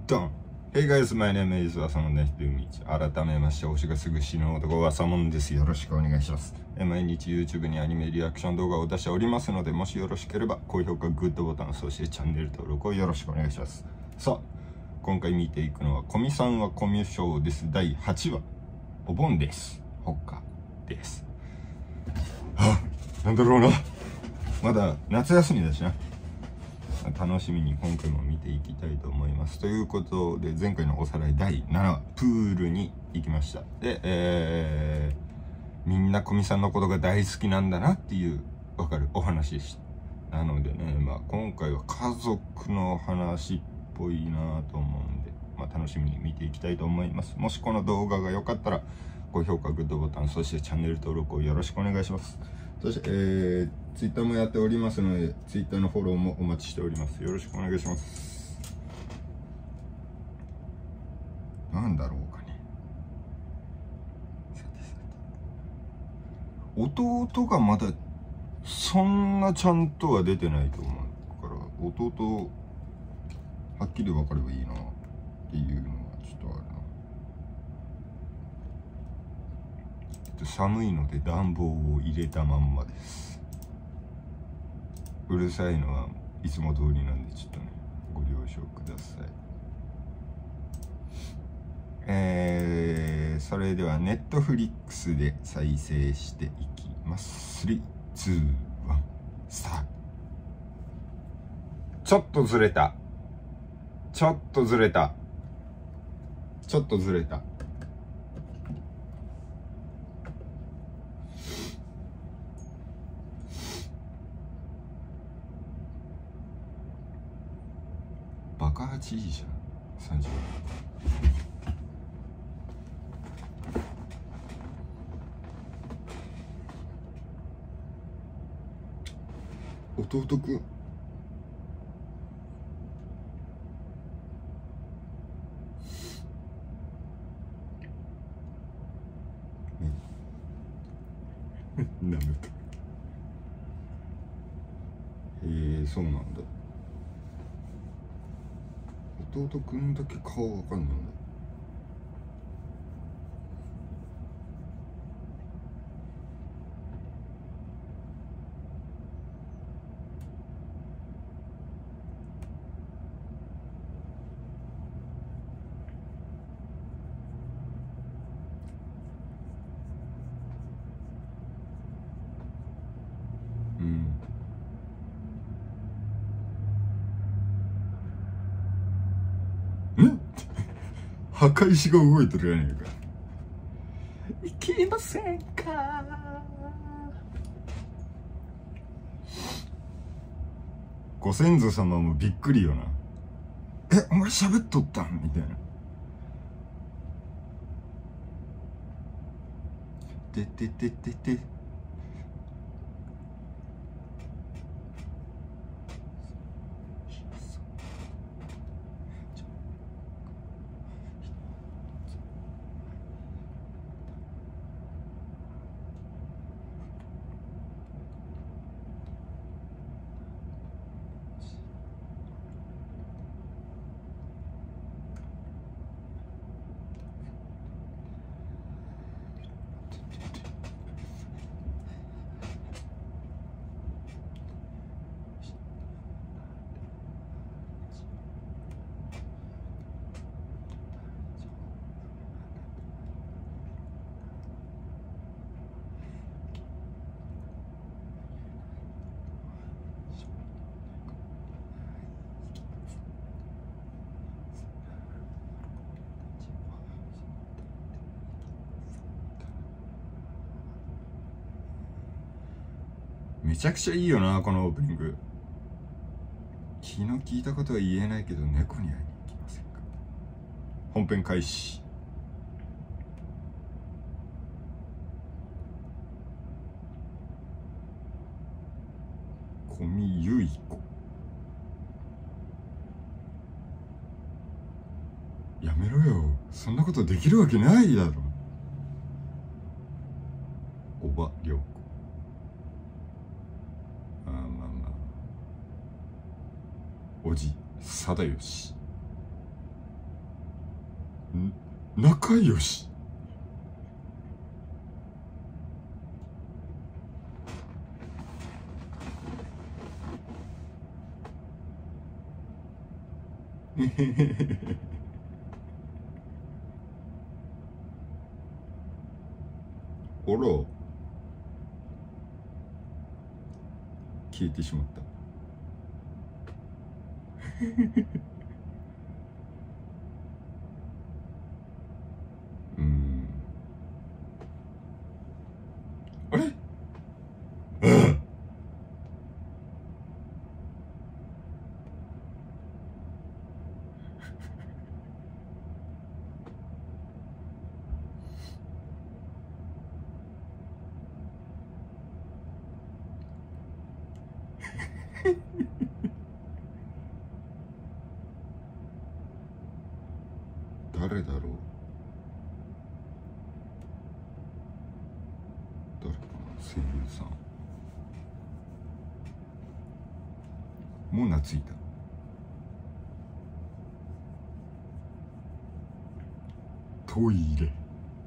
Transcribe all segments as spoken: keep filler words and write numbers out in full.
ドン。Hey guys, my name is 浅野ねるみち。改めまして、推しがすぐ死ぬ男は浅野です。よろしくお願いします。毎日 YouTube にアニメリアクション動画を出しておりますので、もしよろしければ高評価、グッドボタン、そしてチャンネル登録をよろしくお願いします。さあ、今回見ていくのは、コミさんはコミュ障です。だいはちわ。お盆です。ほかです。はあ、なんだろうな。まだ夏休みだしな。楽しみに今回も見ていきたいと思います。ということで、前回のおさらいだいななわ、プールに行きました。で、えー、みんなコミさんのことが大好きなんだなっていう、わかるお話でした。なのでね、まあ今回は家族の話っぽいなと思うんで、まあ楽しみに見ていきたいと思います。もしこの動画が良かったら、高評価、グッドボタン、そしてチャンネル登録をよろしくお願いします。そして、えー、ツイッターもやっておりますので、ツイッターのフォローもお待ちしております。よろしくお願いします。なんだろうかね。さてさて。弟がまだ、そんなちゃんとは出てないと思うから、弟、はっきり分かればいいな、っていうのはちょっとあるな。寒いので暖房を入れたまんまです。うるさいのはいつも通りなんでちょっとねご了承ください。えー、それではネットフリックスで再生していきます。スリー、ツー、ワン、スタート。ちょっとずれたちょっとずれたちょっとずれたバカはちじじゃん。さんじ弟くんなめた。へえ、そうなんだ。弟くんだけ顔わかんないんだ。うん。ん墓石が動いてるやねんか。いけませんか。ご先祖様もびっくりよな。え、お前喋っとったんみたいな。ててててて。めちゃくちゃいいよな、このオープニング。気の利いたことは言えないけど、猫に会いに行きませんか。本編開始。小見ゆい子。やめろよ、そんなことできるわけないだろ。おばりょうこ。ああ、まあまあ。おじ貞義。 仲良し。あら、消えてしまった。うん、あれ、ああ誰だろう。誰かな、声優さん。もう懐いた。トイレ。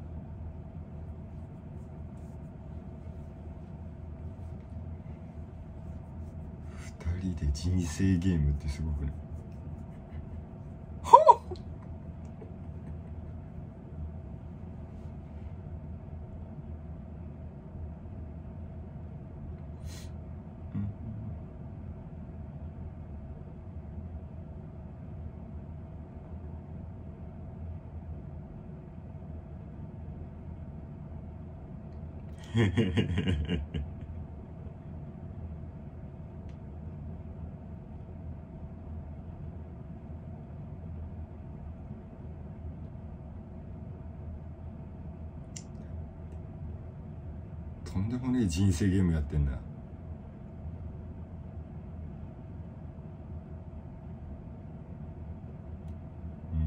二人で人生ゲームってすごくね。はあ、へへへへへ。とんでもねえ人生ゲームやってんだ。うん。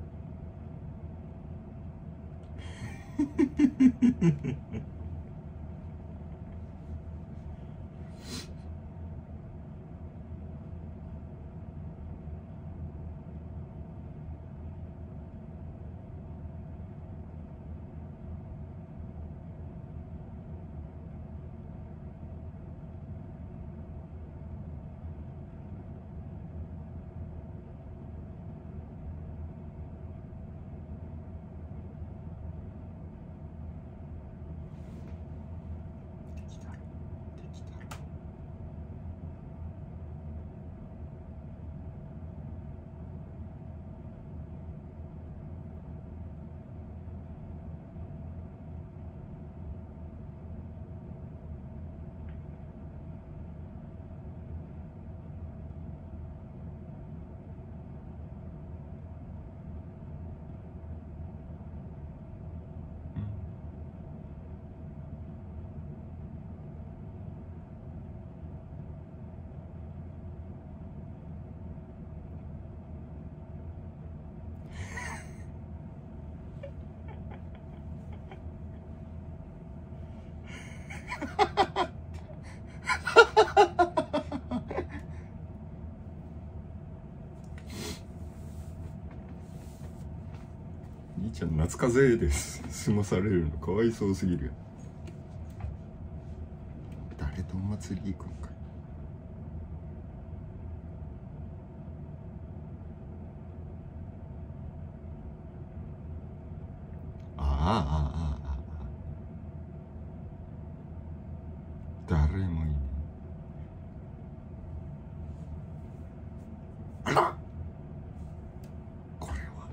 兄ちゃん夏風邪です済まされるのかわいそうすぎるよ。誰とお祭り行くんかい。ああああああ、誰もいない。あら、これは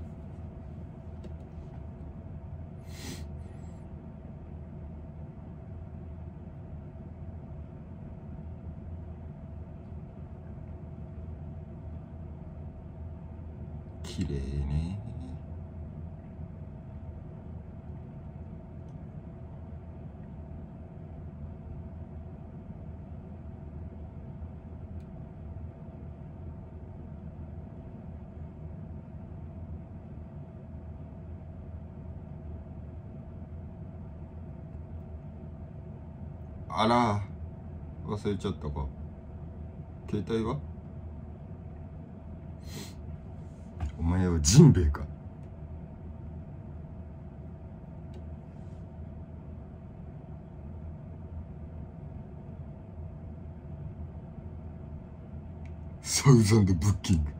綺麗ね。あら、忘れちゃったか。携帯は？お前はジンベエか。 サウザンドブッキング。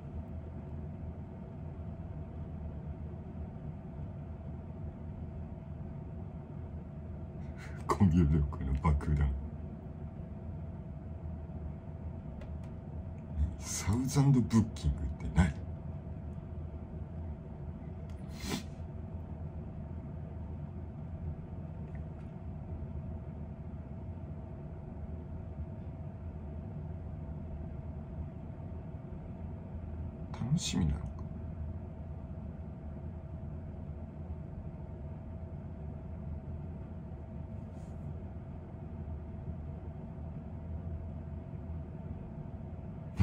コミュ力の爆弾。サウザンドブッキングって何？楽しみなのか。うん。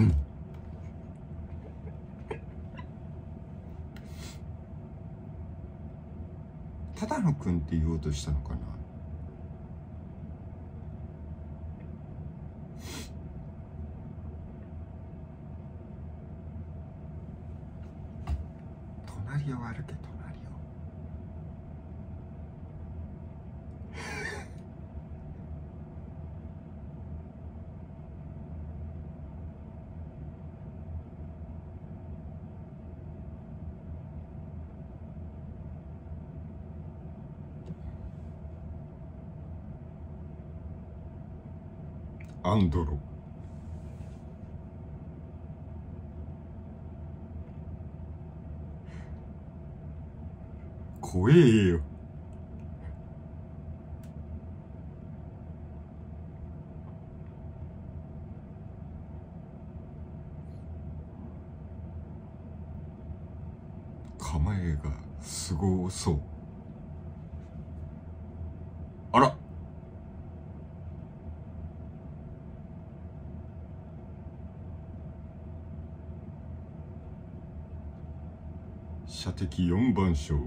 只野くんって言おうとしたのかな。隣を歩け、隣を。アンドロ。怖えよ。構えがすごそう。あら。射的よんばん勝負。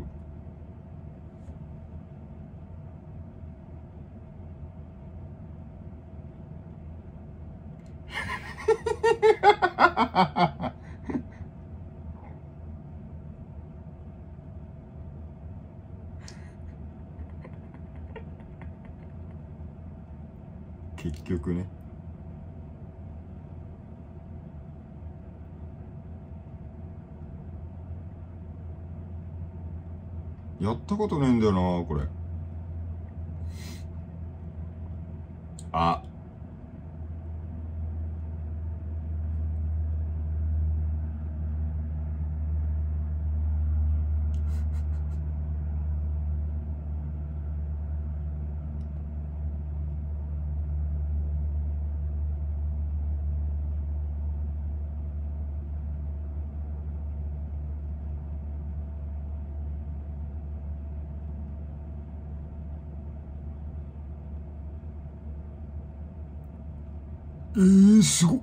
結局ね。やったことねえんだよなこれ。あ。えー、すごっ。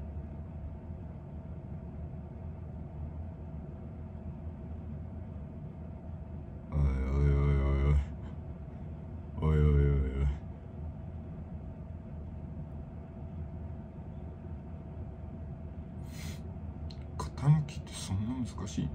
おいおいおいおいおいおいおいおい。型抜きってそんな難しい？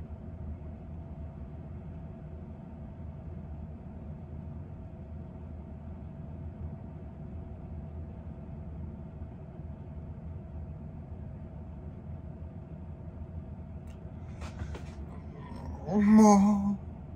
まあ。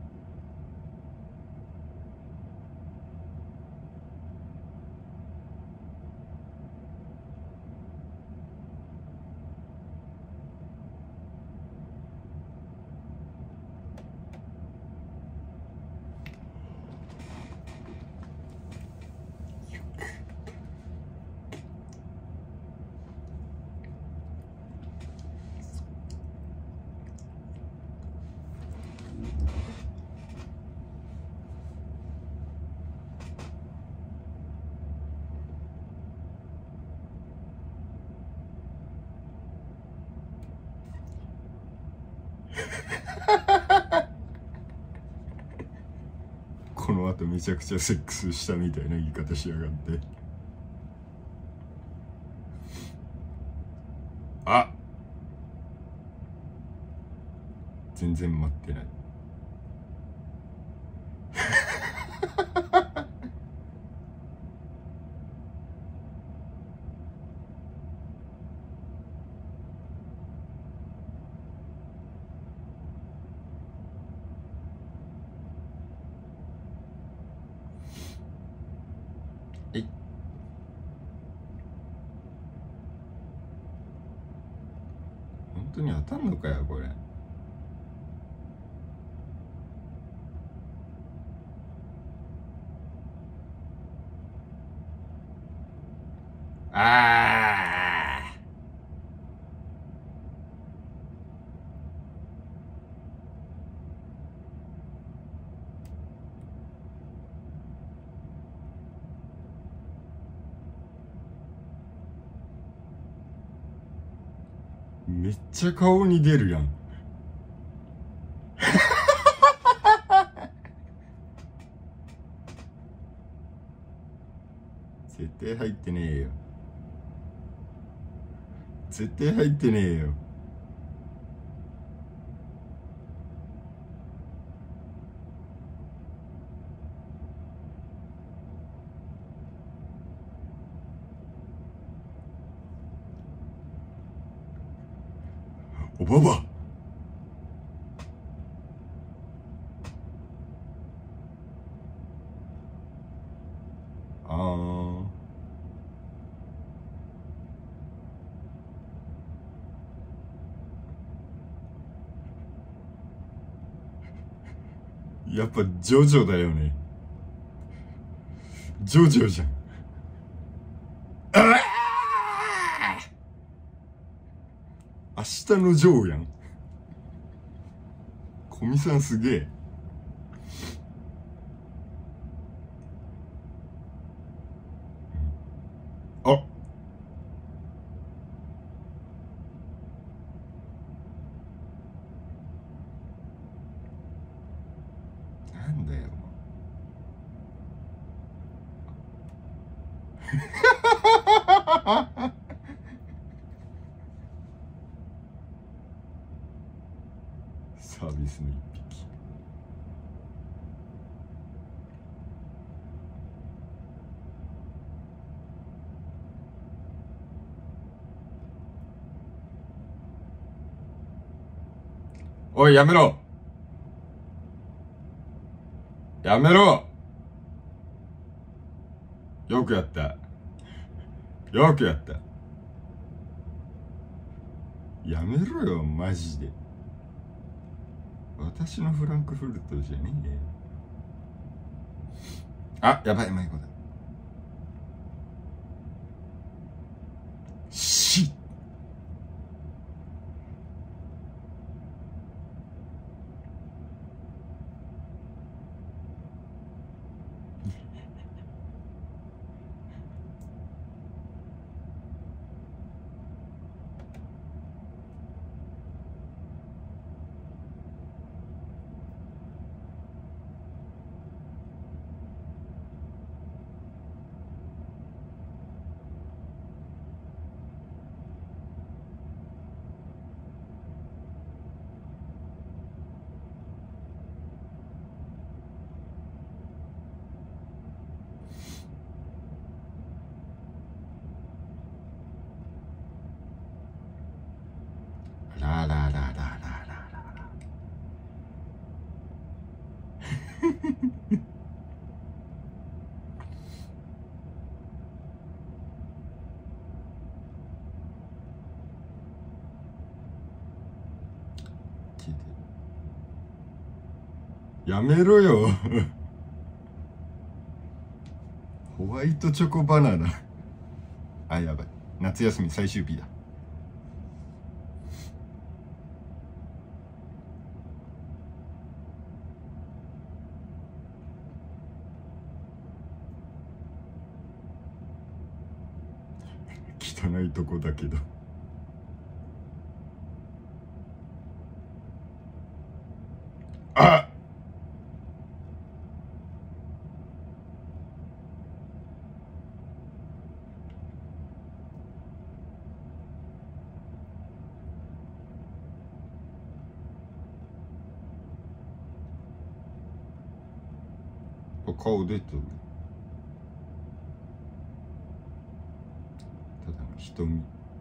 この後めちゃくちゃセックスしたみたいな言い方しやがって。あ、全然待ってない。 当に当たんのかよこれ。あーめっちゃ顔に出るやん。絶対入ってねえよ。絶対入ってねえよ。おばば。あーやっぱジョジョだよね。ジョジョじゃん。ああ、明日のジョーやん。古見さんすげえ。あ、なんだよ。サービスの一匹。おい、やめろ。やめろ。よくやった。よくやった。やめろよ、マジで。私のフランクフルトじゃねえよ。あ、やばい、迷子だ。しっ。ラララララララ。やめろよ。ホワイトチョコバナナ。あ、やばい。夏休み最終日だ。汚いとこだけど。あっ、顔出てる。ただの瞳。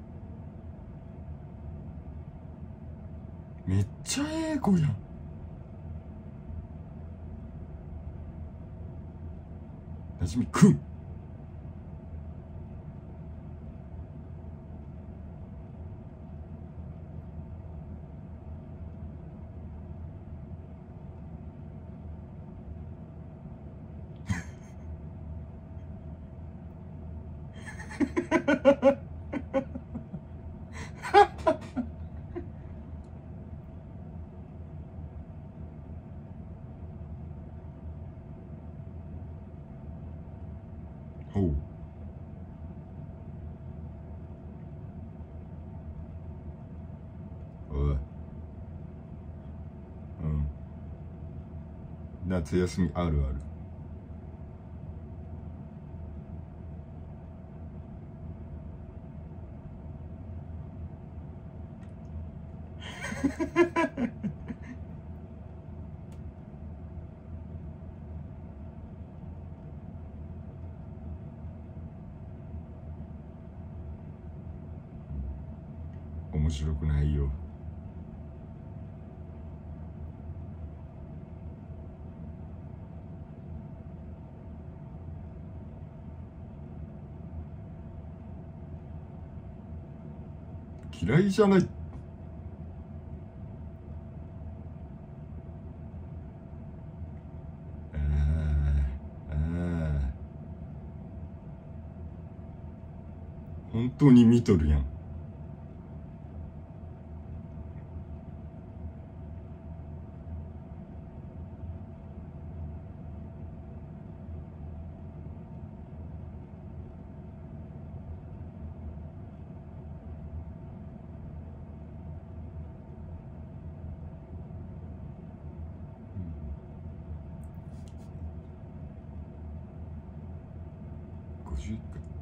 めっちゃええ子やん。なじみくん。 ほう。おい。うん。夏休みあるある。面白くないよ。嫌いじゃない。えー、えー、本当に見とるやん。ごじゅういっかい。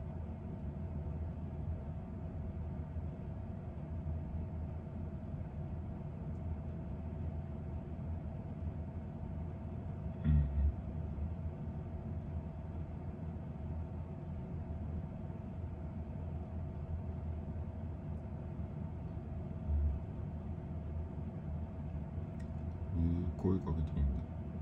声かけていいんだ。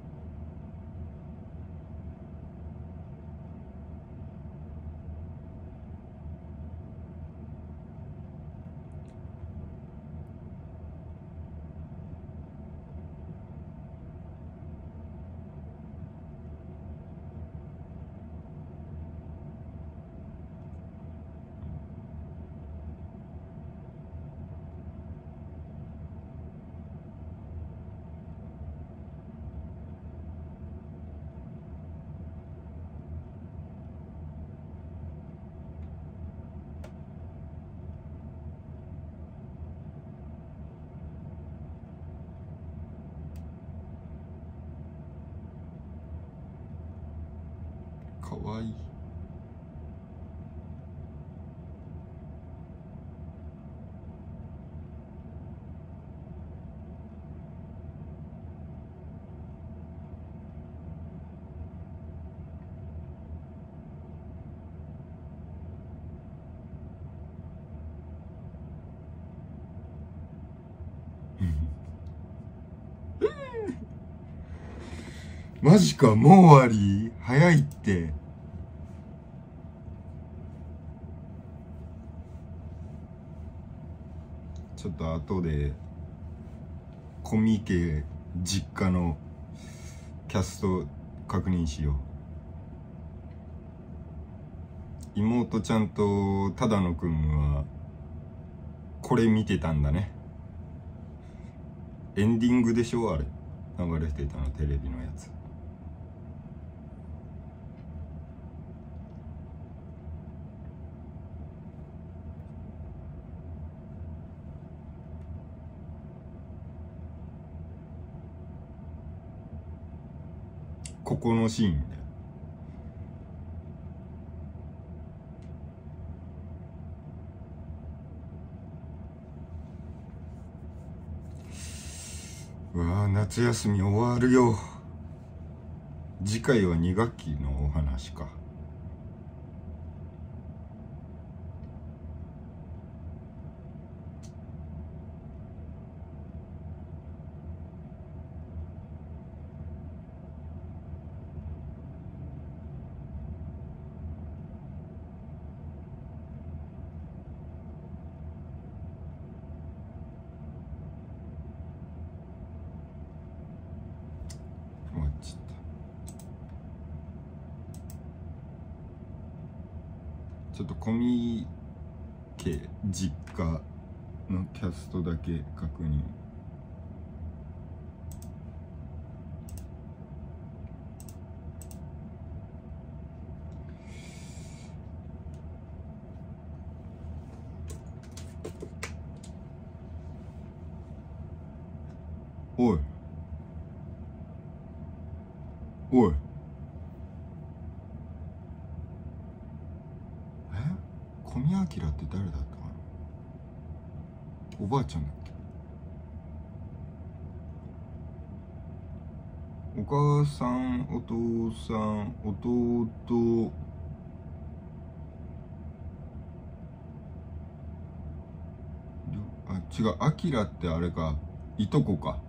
かわいい。マジか、もう終わり？早いって。ちょっと後でコミケ実家のキャスト確認しよう。妹ちゃんと只野くんはこれ見てたんだね。エンディングでしょ、あれ流れてたの、テレビのやつ。ここのシーンだよ。うわあ、夏休み終わるよ。次回はに学期のお話か。終わっちゃった。 ちょっとコミケ実家のキャストだけ確認。おいおい、え、小宮明って誰だったかな。おばあちゃんだっけ。お母さん、お父さん、弟、あ、違う、あきらってあれか、いとこか。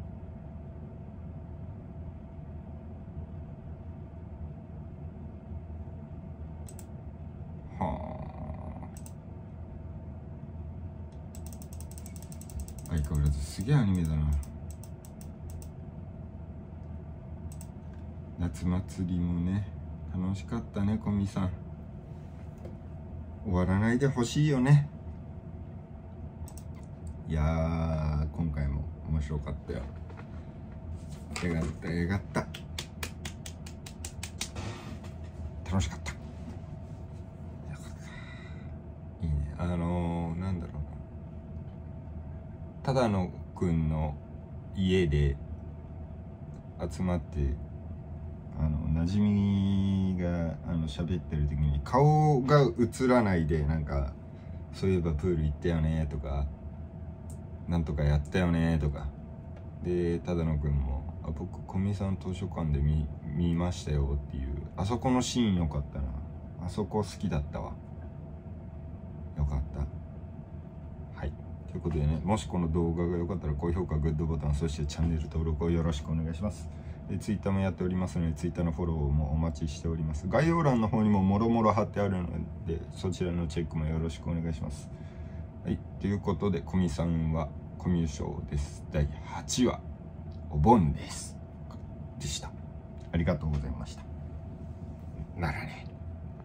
相変わらずすげえアニメだな。夏祭りもね、楽しかったね。コミさん、終わらないでほしいよね。いやー、今回も面白かったよ。よかったよかった、楽しかった。いいね。あのー、なんだろうな、只野くんの家で集まって、あの馴染みがあの喋ってる時に顔が映らないで、なんかそういえばプール行ったよねとか、なんとかやったよねとかで、只野くんも「あ、僕小見さん図書館で 見, 見ましたよ」っていう、あそこのシーンよかったな。あそこ好きだったわ。よかった。はい、ということでね、もしこの動画が良かったら高評価、グッドボタン、そしてチャンネル登録をよろしくお願いします。で、ツイッターもやっておりますので、ツイッターのフォローもお待ちしております。概要欄の方にももろもろ貼ってあるので、そちらのチェックもよろしくお願いします。はい、ということで、コミさんはコミュ障です。だいはちわ、お盆です。でした。ありがとうございました。